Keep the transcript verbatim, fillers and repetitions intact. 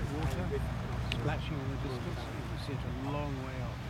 water splashing in the distance. You can see it a long way off.